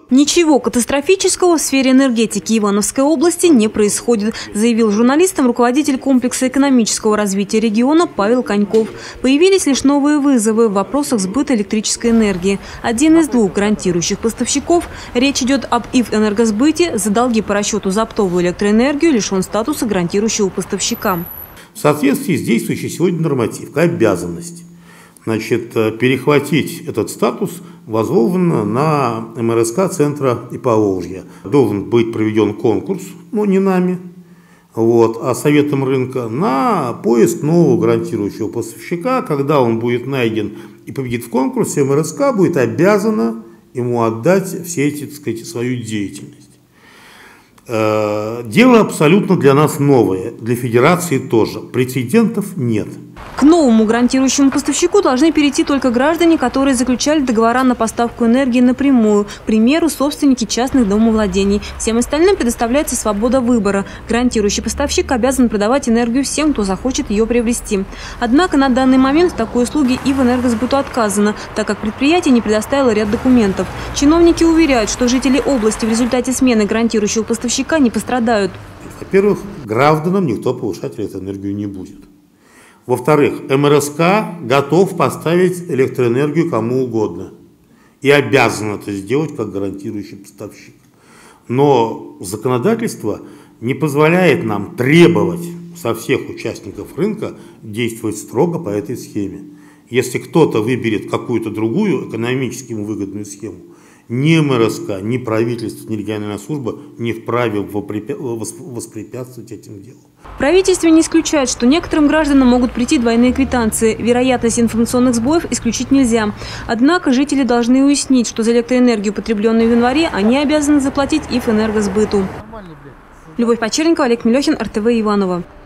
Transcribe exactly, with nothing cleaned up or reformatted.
Ничего катастрофического в сфере энергетики Ивановской области не происходит, заявил журналистам руководитель комплекса экономического развития региона Павел Коньков. Появились лишь новые вызовы в вопросах сбыта электрической энергии. Один из двух гарантирующих поставщиков, речь идет об Ивэнергосбыте, за долги по расчету за оптовую электроэнергию лишен статуса гарантирующего поставщика. В соответствии с действующей сегодня нормативкой обязанность Значит, перехватить этот статус возложено на эм эр эс ка центра и Поволжья. Должен быть проведен конкурс, но не нами, вот, а советом рынка, на поиск нового гарантирующего поставщика. Когда он будет найден и победит в конкурсе, эм эр эс ка будет обязана ему отдать все эти, так сказать, свою деятельность. Дело абсолютно для нас новое, для федерации тоже. Прецедентов нет. К новому гарантирующему поставщику должны перейти только граждане, которые заключали договора на поставку энергии напрямую, к примеру, собственники частных домовладений. Всем остальным предоставляется свобода выбора. Гарантирующий поставщик обязан продавать энергию всем, кто захочет ее приобрести. Однако на данный момент в такой услуге Ивэнергосбыту отказано, так как предприятие не предоставило ряд документов. Чиновники уверяют, что жители области в результате смены гарантирующего поставщика не пострадают. Во-первых, гражданам никто повышать электроэнергию не будет. Во-вторых, эм эр эс ка готов поставить электроэнергию кому угодно и обязан это сделать как гарантирующий поставщик. Но законодательство не позволяет нам требовать со всех участников рынка действовать строго по этой схеме. Если кто-то выберет какую-то другую экономически ему выгодную схему, ни эм эр эс ка, ни правительство, ни региональная служба не вправе воспрепятствовать этим делу. В правительстве не исключают, что некоторым гражданам могут прийти двойные квитанции. Вероятность информационных сбоев исключить нельзя. Однако жители должны уяснить, что за электроэнергию, потребленную в январе, они обязаны заплатить Ивэнергосбыту. Любовь Почерникова, Олег Милехин, эр тэ вэ Иваново.